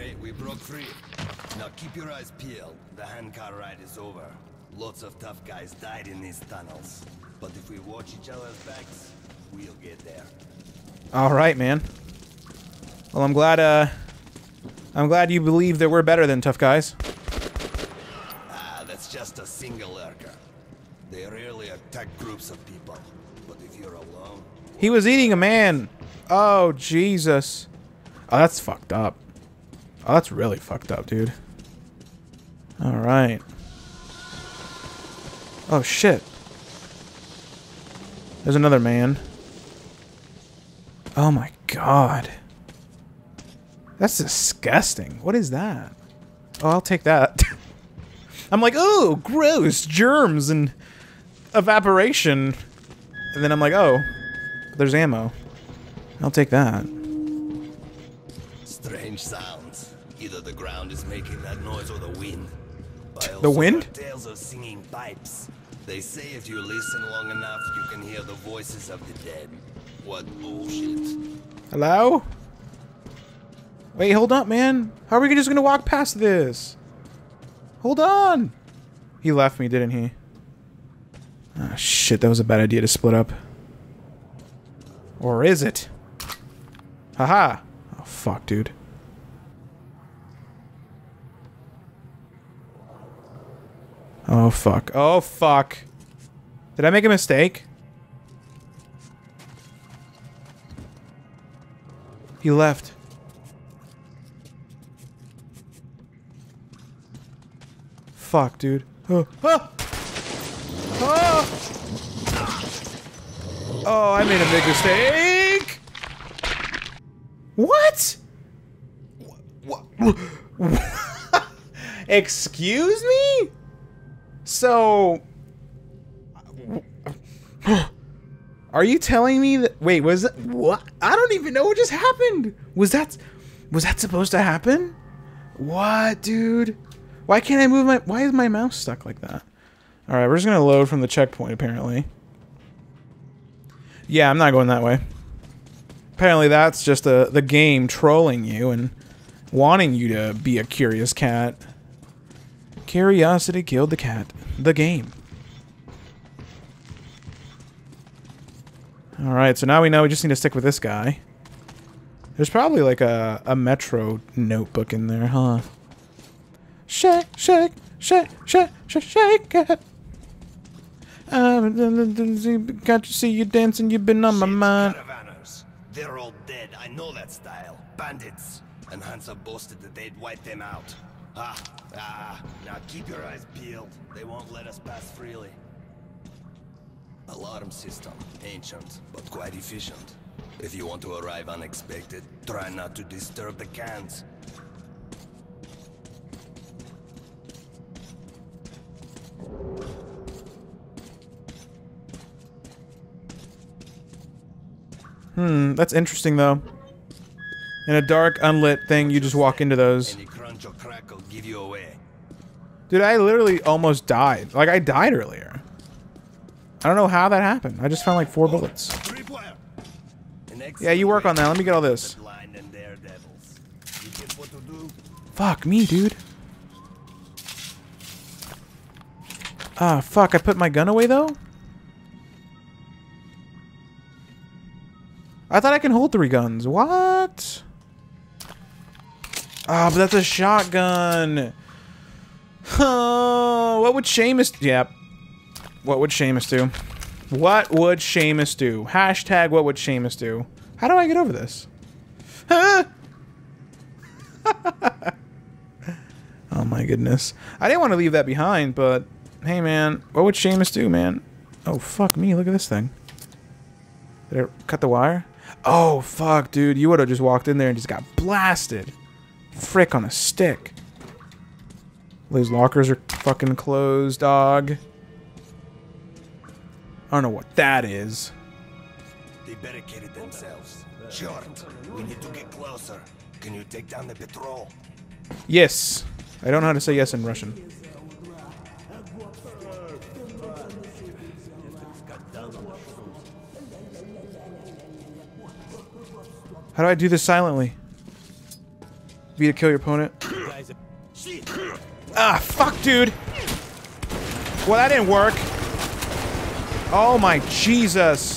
Great, we broke free. Now keep your eyes peeled. The handcar ride is over. Lots of tough guys died in these tunnels. But if we watch each other's backs, we'll get there. All right, man. Well, I'm glad you believe that we're better than tough guys. Ah, that's just a single lurker. They rarely attack groups of people. But if you're alone... He was eating a man. Oh, Jesus. Oh, that's fucked up. Oh, that's really fucked up, dude. All right. Oh, shit. There's another man. Oh, my God. That's disgusting. What is that? Oh, I'll take that. I'm like, oh, gross. Germs and evaporation. And then I'm like, oh, there's ammo. I'll take that. Strange sounds. Either the ground is making that noise or the wind. The wind? Tales of singing pipes. They say if you listen long enough, you can hear the voices of the dead. What bullshit. Hello? Wait, hold up, man. How are we just gonna walk past this? Hold on. He left me, didn't he? Ah, shit, that was a bad idea to split up. Or is it? Haha. Oh, fuck, dude. Oh, fuck. Oh, fuck. Did I make a mistake? He left. Fuck, dude. Oh. Ah! Oh! Oh, I made a big mistake! What? What? Excuse me? So... Are you telling me that... Wait, was that... What? I don't even know what just happened! Was that supposed to happen? What, dude? Why can't I move my... Why is my mouse stuck like that? Alright, we're just gonna load from the checkpoint, apparently. Yeah, I'm not going that way. Apparently that's just the game trolling you and wanting you to be a curious cat. Curiosity killed the cat. The game. Alright, so now we know we just need to stick with this guy. There's probably like a Metro notebook in there, huh? Shake, shake, shake, shake, shake, shake it. Got to see you dancing, you've been on my mind. Caravanners. They're all dead, I know that style. Bandits. And Hansa boasted that they'd wipe them out. Now keep your eyes peeled. They won't let us pass freely. Alarm system. Ancient, but quite efficient. If you want to arrive unexpected, try not to disturb the cans. That's interesting though. In a dark, unlit thing, you just walk into those. Any crunch or crackle give you away. Dude, I literally almost died. Like, I died earlier. I don't know how that happened. I just found like 4 bullets. Yeah, you work on that. Let me get all this. Fuck me, dude. Ah, fuck. I put my gun away, though? I thought I can hold 3 guns. What? Ah, but that's a shotgun. Oh, what would Seamus... Yep. What would Seamus do? What would Seamus do? Hashtag what would Seamus do? How do I get over this? Huh? Oh my goodness. I didn't want to leave that behind, but... Hey man, what would Seamus do, man? Oh, fuck me. Look at this thing. Did I cut the wire? Oh, fuck, dude. You would have just walked in there and just got blasted. Frick on a stick. These lockers are fucking closed, dog. I don't know what that is. They barricaded themselves. Short, we need to get closer. Can you take down the patrol? Yes. I don't know how to say yes in Russian. How do I do this silently? V to kill your opponent. Ah, fuck, dude. Well, that didn't work. Oh my Jesus.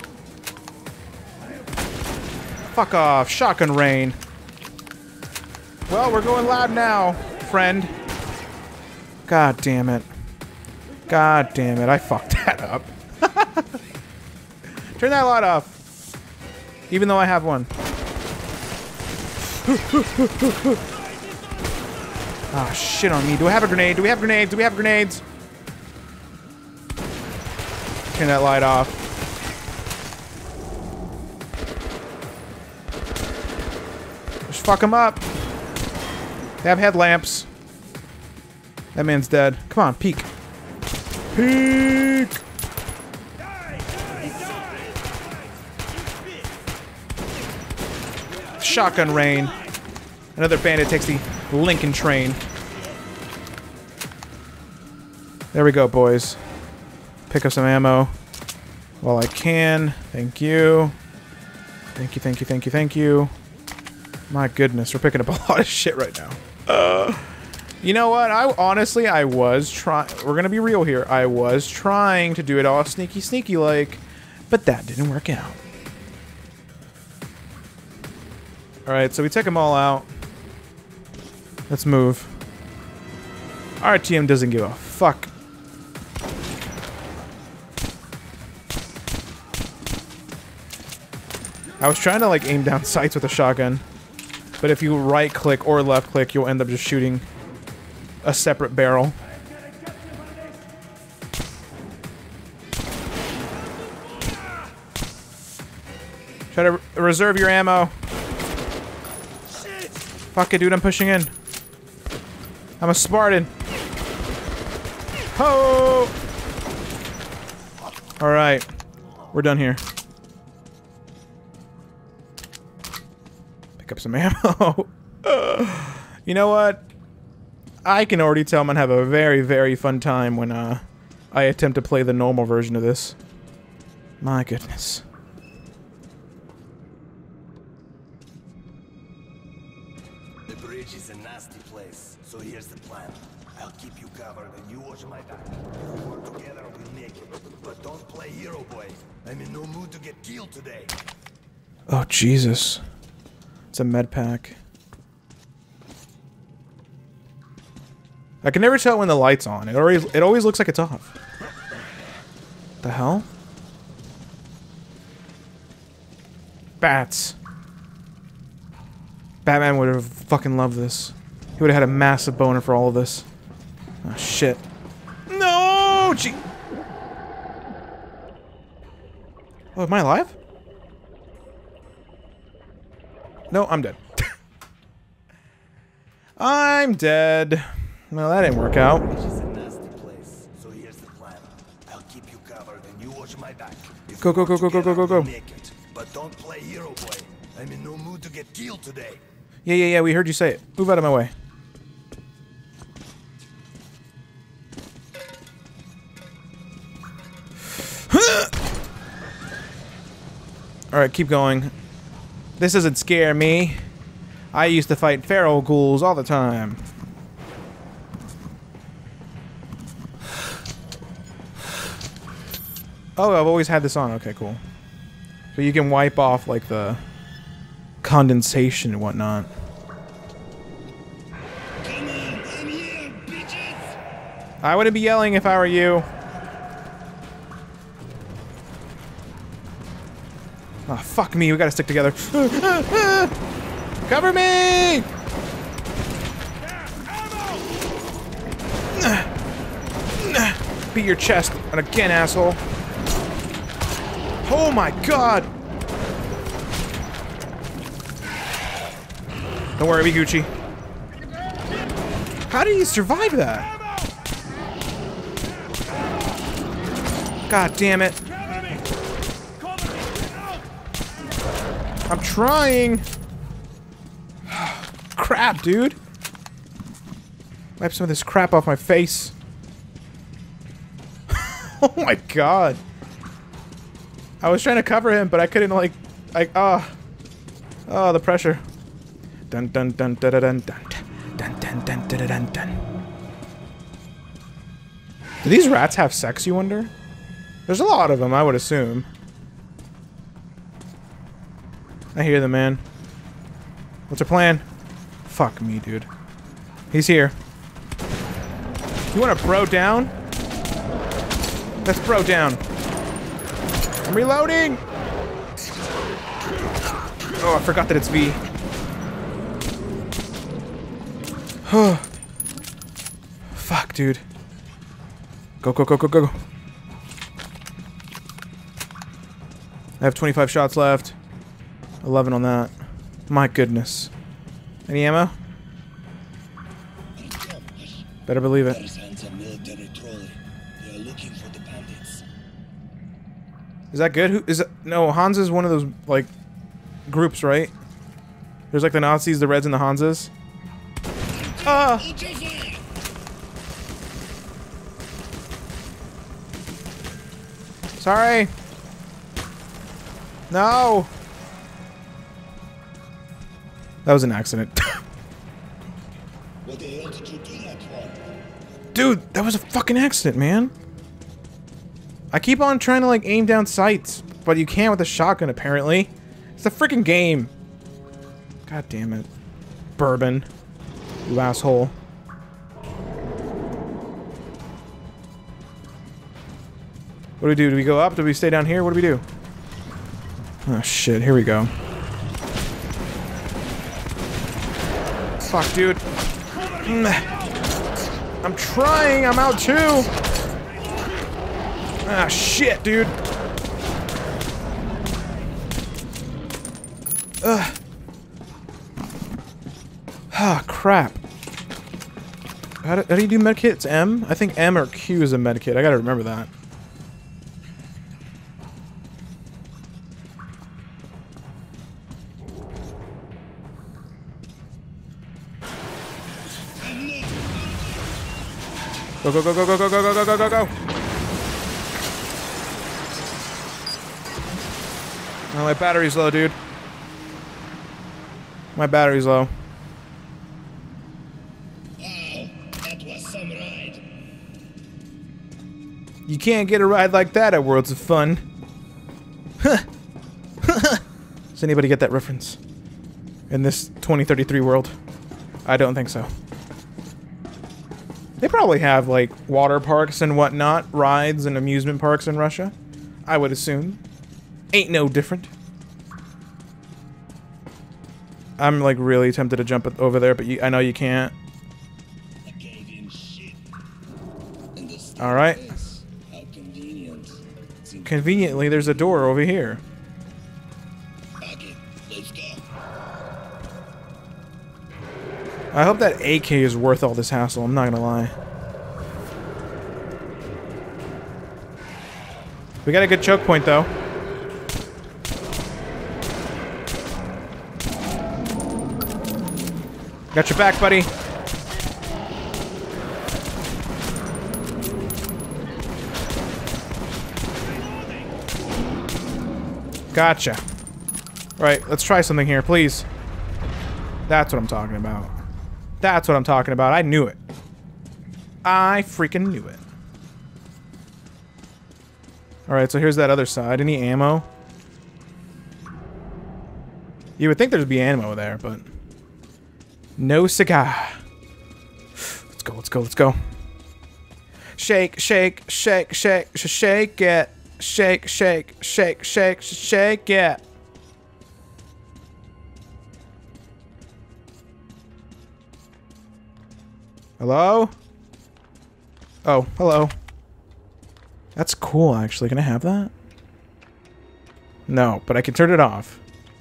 Fuck off. Shotgun rain. Well, we're going loud now, friend. God damn it. God damn it. I fucked that up. Turn that light off. Even though I have one. Oh, shit on me. Do I have a grenade? Do we have grenades? Do we have grenades? Turn that light off. Just fuck him up. They have headlamps. That man's dead. Come on, peek. Peek! Shotgun rain. Another bandit takes the Lincoln train. There we go, boys. Pick up some ammo while I can. Thank you. Thank you, thank you, thank you, thank you. My goodness, we're picking up a lot of shit right now. You know what? I was trying... We're gonna be real here. I was trying to do it all sneaky like, but that didn't work out. Alright, so we took them all out. Let's move. Our team doesn't give a fuck. I was trying to like aim down sights with a shotgun, but if you right click or left click, you'll end up just shooting a separate barrel. Try to reserve your ammo. Fuck it, dude, I'm pushing in. I'm a Spartan. Ho! Alright. We're done here. Pick up some ammo. You know what? I can already tell I'm gonna have a very, very fun time when I attempt to play the normal version of this. My goodness. The bridge is a nasty place, so here's the plan. I'll keep you covered and you watch my back. If we work together, we'll make it. But don't play hero boy. I'm in no mood to get killed today. Oh, Jesus. It's a med pack. I can never tell when the light's on. It always looks like it's off. The hell? Bats. Batman would have fucking loved this. He would have had a massive boner for all of this. Oh, shit. No! Gee. Oh, am I alive? No, I'm dead. I'm dead. Well, that didn't work out. This is a nasty place, so here's the plan. I'll keep you covered and you watch my back. If Go, go, we go, work go, go, go, go, together, go. we'll make it. But don't play hero boy. I'm in no mood to get killed today. Yeah, we heard you say it. Move out of my way. Alright, keep going. This doesn't scare me. I used to fight feral ghouls all the time. Oh, I've always had this on. Okay, cool. So you can wipe off, like, the condensation and whatnot. I wouldn't be yelling if I were you. Oh, fuck me. We gotta stick together. Cover me! Beat your chest. And again, asshole. Oh my god! Don't worry, be Gucci. How did he survive that? God damn it. I'm trying. Crap, dude. Wipe some of this crap off my face. Oh my god. I was trying to cover him, but I couldn't, like... oh, the pressure. Dun dun dun dun dun dun dun dun dun dun dun dun. Do these rats have sex, you wonder? There's a lot of them, I would assume. I hear them, man. What's our plan? Fuck me, dude. He's here. You want to bro down? Let's bro down. I'm reloading! Oh, I forgot that it's V. Fuck, dude. Go, go, go, go, go, go. I have 25 shots left. 11 on that. My goodness. Any ammo? Better believe it. Is that good? Who is it? No, Hans is one of those, like, groups, right? There's like the Nazis, the Reds, and the Hanses. Ah! Sorry. No. That was an accident. What the hell did you do that for? Dude, that was a fucking accident, man. I keep on trying to like aim down sights, but you can't with a shotgun apparently. It's a freaking game. God damn it. Bourbon. You asshole. What do we do? Do we go up? Do we stay down here? What do we do? Oh shit, here we go. Fuck, dude. I'm trying, I'm out too. Ah, shit, dude. Ugh. Ah, crap. How do you do medkit? It's M? I think M or Q is a medkit. I gotta remember that. Go, go, go, go, go, go, go, go, go, go, go. Oh, my battery's low, dude. My battery's low. Wow, that was some ride. You can't get a ride like that at Worlds of Fun. Does anybody get that reference? In this 2033 world? I don't think so. They probably have, like, water parks and whatnot, rides and amusement parks in Russia. I would assume. Ain't no different. I'm, like, really tempted to jump over there, but I know you can't. Alright. Conveniently, there's a door over here. I hope that AK is worth all this hassle, I'm not gonna lie. We got a good choke point, though. Got your back, buddy. Gotcha. Right, let's try something here, please. That's what I'm talking about. That's what I'm talking about. I knew it. I freaking knew it. Alright, so here's that other side. Any ammo? You would think there'd be ammo there, but... no cigar. Let's go, let's go, let's go. Shake, shake, shake, shake, shake it. Shake, shake, shake, shake, shake it. Hello? Oh, hello. That's cool, actually. Can I have that? No, but I can turn it off.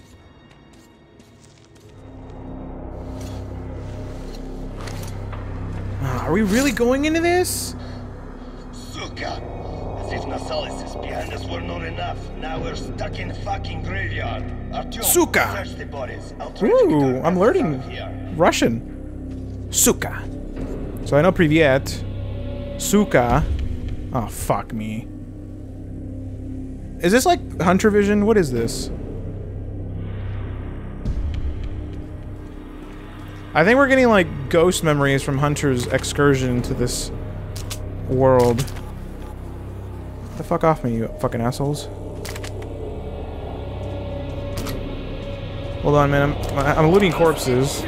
Are we really going into this? Suka! As if Nasalis behind us were not enough. Now we're stuck in the fucking graveyard. Artyom, Suka! search the bodies. I'll try to Ooh, get our I'm asses learning out of here. Russian. Suka. So I know Privyet. Suka. Oh, fuck me. Is this like Hunter Vision? What is this? I think we're getting like ghost memories from Hunter's excursion into this world. Get the fuck off me, you fucking assholes. Hold on, man. I'm looting corpses.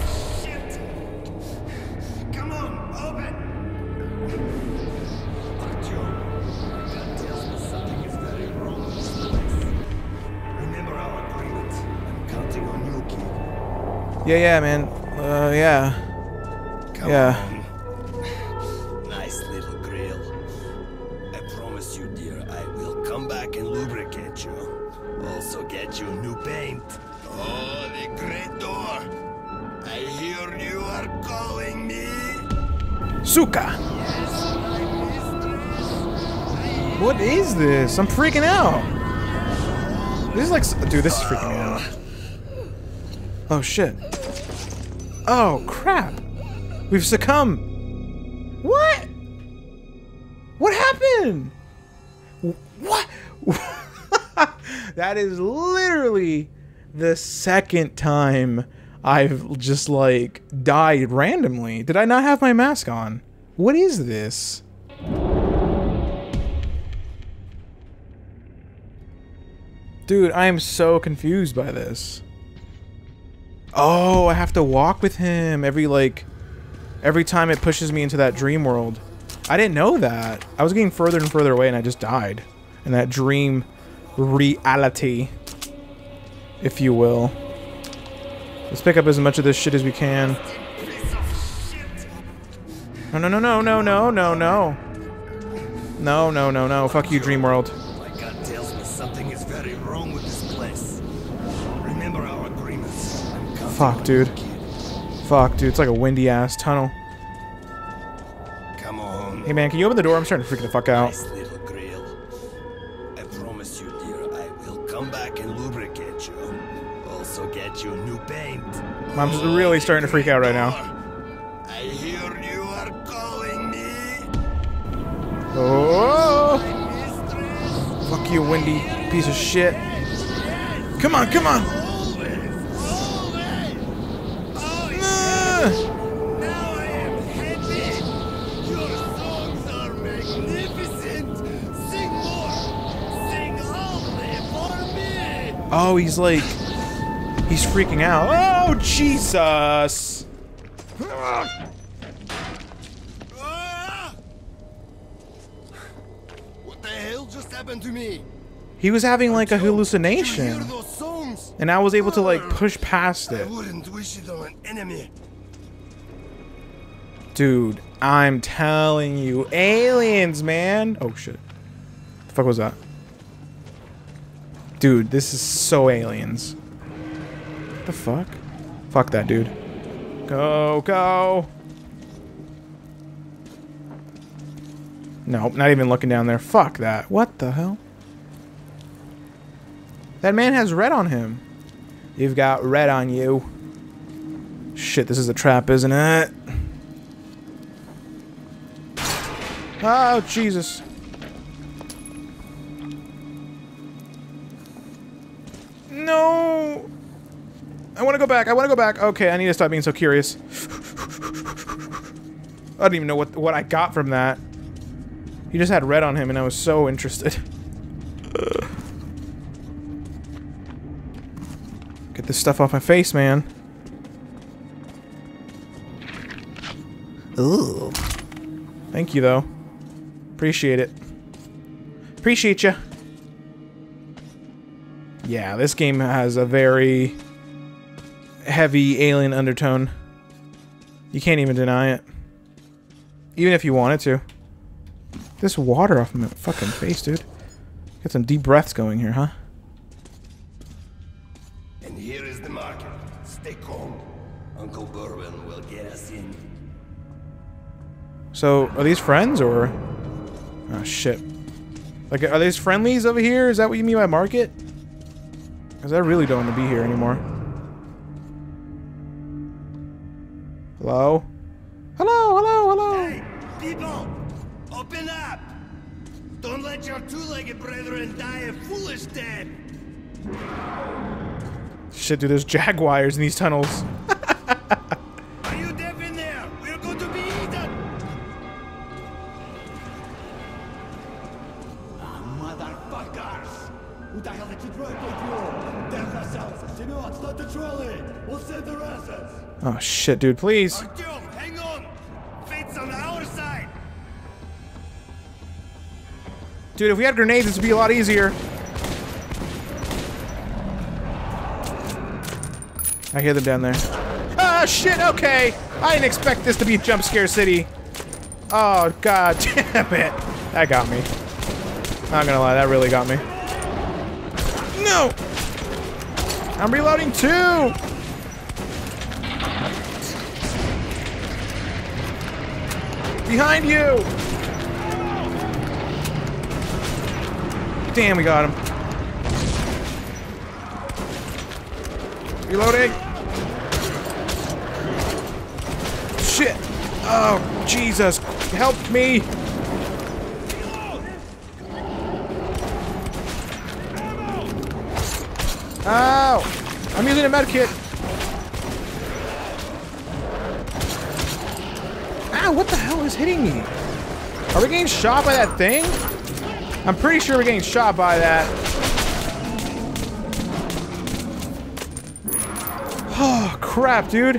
Yeah, man. Yeah. Come yeah. on. Nice little grill. I promise you, dear, I will come back and lubricate you. Also get you new paint. Oh, the great door. I hear you are calling me. Suka! Yes, my mistress. What is this? I'm freaking out. This is like... Dude, this is freaking me out. Oh, shit. Oh, crap. We've succumbed. What? What happened? What? That is literally the second time I've just, like, died randomly. Did I not have my mask on? What is this? Dude, I am so confused by this. Oh, I have to walk with him every time it pushes me into that dream world. I didn't know that. I was getting further and further away and I just died in that dream reality, if you will. Let's pick up as much of this shit as we can. No, no, no, no, no, no, no, no. No, no, no, no. Fuck you, dream world. My gut tells me something is very wrong with this place. Remember our agreements. Fuck, dude. Fuck, dude. It's like a windy-ass tunnel. Come on. Hey, man, can you open the door? I'm starting to freak the fuck out. Nice little grill. I promise you, dear, I will come back and lubricate you. Also get you new paint. I'm just really starting to freak out right now. I hear you are calling me. Oh! Fuck you, windy piece of shit. Come on, come on! Oh, he's like... He's freaking out. Oh, Jesus! What the hell just happened to me? He was having like a Did you hallucination. hear those songs? And I was able to like push past I it. wouldn't wish it on an enemy. Dude, I'm telling you. Aliens, man! Oh, shit. The fuck was that? Dude, this is so aliens. What the fuck? Fuck that, dude. Go, go! Nope, not even looking down there. Fuck that. What the hell? That man has red on him. You've got red on you. Shit, this is a trap, isn't it? Oh, Jesus. No! I want to go back. I want to go back. Okay, I need to stop being so curious. I don't even know what I got from that. He just had red on him and I was so interested. Get this stuff off my face, man. Ooh. Thank you, though. Appreciate it. Appreciate ya. Yeah, this game has a very heavy alien undertone. You can't even deny it. Even if you wanted to. This water off my fucking face, dude. Got some deep breaths going here, huh? And here is the market. Stay calm. Uncle Bourbon will get us in. So, are these friends, or... Oh, shit. Like, are these friendlies over here? Is that what you mean by market? Because I really don't want to be here anymore. Hello? Hello, hello, hello! Hey, people! Open up! Don't let your two-legged brethren die a foolish death! Shit, dude, there's jaguars in these tunnels. at the trolley. We'll send the assets. Oh shit, dude, please. Artyom, hang on. Fate's on our side. Dude, if we had grenades, this would be a lot easier. I hear them down there. Ah, shit, okay. I didn't expect this to be a jump scare city. Oh, god damn it. That got me. Not gonna lie, that really got me. No! I'm reloading too! Behind you! Damn, we got him. Reloading! Shit! Oh, Jesus! Help me! Ow! I'm using a medkit! Ow, what the hell is hitting me? Are we getting shot by that thing? I'm pretty sure we're getting shot by that. Oh, crap, dude.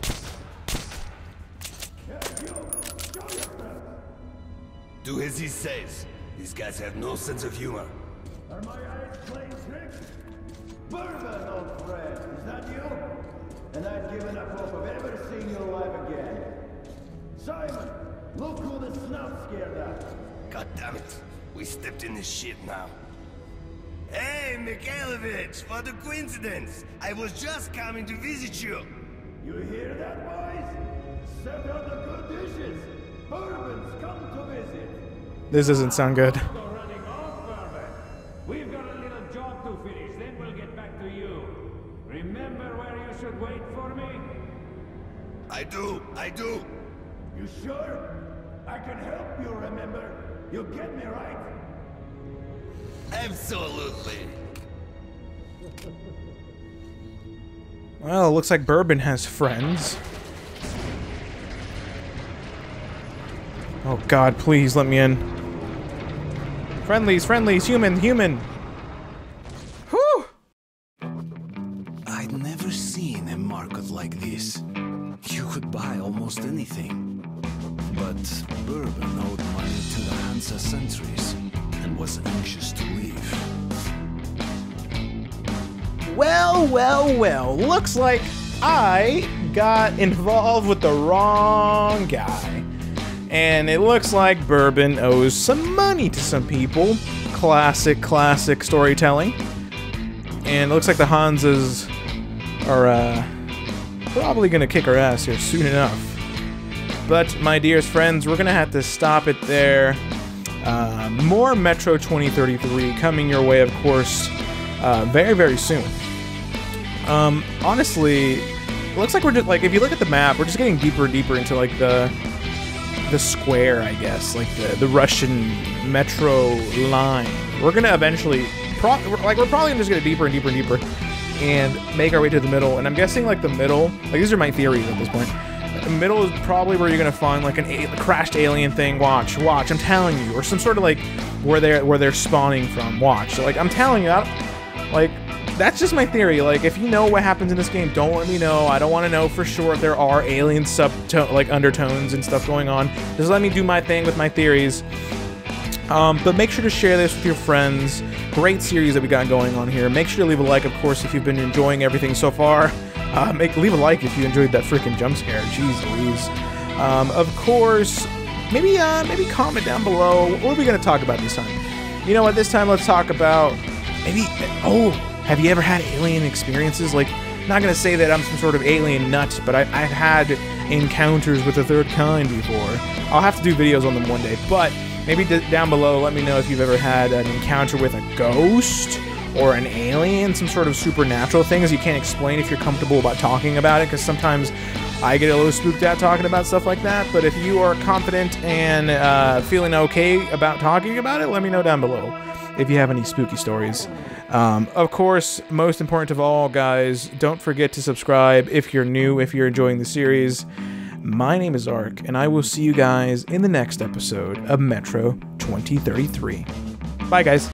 Do as he says. These guys have no sense of humor. Are my eyes playing tricks? Bourbon, old friend, is that you? And I've given up hope of ever seeing you alive again. Simon, look who the snout scared at. God damn it. We stepped in this shit now. Hey, Mikhailovich, what a coincidence. I was just coming to visit you. You hear that, boys? Set out the good dishes. Bourbon's come to visit. This doesn't sound good. Go running off, Bourbon. We've got a little job to finish, then we'll get back to you. Remember where you should wait for me? I do. You sure? I can help you remember. You get me right? Absolutely. Well, it looks like Bourbon has friends. Oh god, please let me in. Friendlies, human. Whew! I'd never seen a market like this. You could buy almost anything. But Bourbon owed money to the Hansa sentries and was anxious to leave. Well. Looks like I got involved with the wrong guy. And it looks like Bourbon owes some money to some people. Classic storytelling. And it looks like the Hansas are probably gonna kick our ass here soon enough. But my dearest friends, we're gonna have to stop it there. More Metro 2033 coming your way, of course, very soon. Honestly, it looks like we're just, like, if you look at the map, we're just getting deeper and deeper into, like, the square, I guess, like the Russian metro line. We're gonna eventually, we're probably gonna just get deeper and deeper and make our way to the middle. And I'm guessing, like, the middle, like, these are my theories at this point. The middle is probably where you're gonna find, like, a crashed alien thing. Watch, I'm telling you, or some sort of, like, where they're spawning from. Watch, so, like, I'm telling you, like, that's just my theory. Like, if you know what happens in this game, don't let me know. I don't want to know for sure if there are alien like undertones and stuff going on. Just let me do my thing with my theories. But make sure to share this with your friends. Great series that we got going on here. Make sure to leave a like, of course, if you've been enjoying everything so far. Leave a like if you enjoyed that freaking jump scare. Jeez Louise. Of course, maybe comment down below. What are we going to talk about this time? You know what? This time, let's talk about have you ever had alien experiences? Like, not gonna say that I'm some sort of alien nut, but I've had encounters with the third kind before. I'll have to do videos on them one day, but maybe down below, let me know if you've ever had an encounter with a ghost or an alien, some sort of supernatural things you can't explain if you're comfortable about talking about it, because sometimes I get a little spooked out talking about stuff like that. But if you are confident and feeling okay about talking about it, let me know down below if you have any spooky stories. Of course, most important of all, guys, don't forget to subscribe if you're new, if you're enjoying the series. My name is Ark, and I will see you guys in the next episode of Metro 2033. Bye, guys.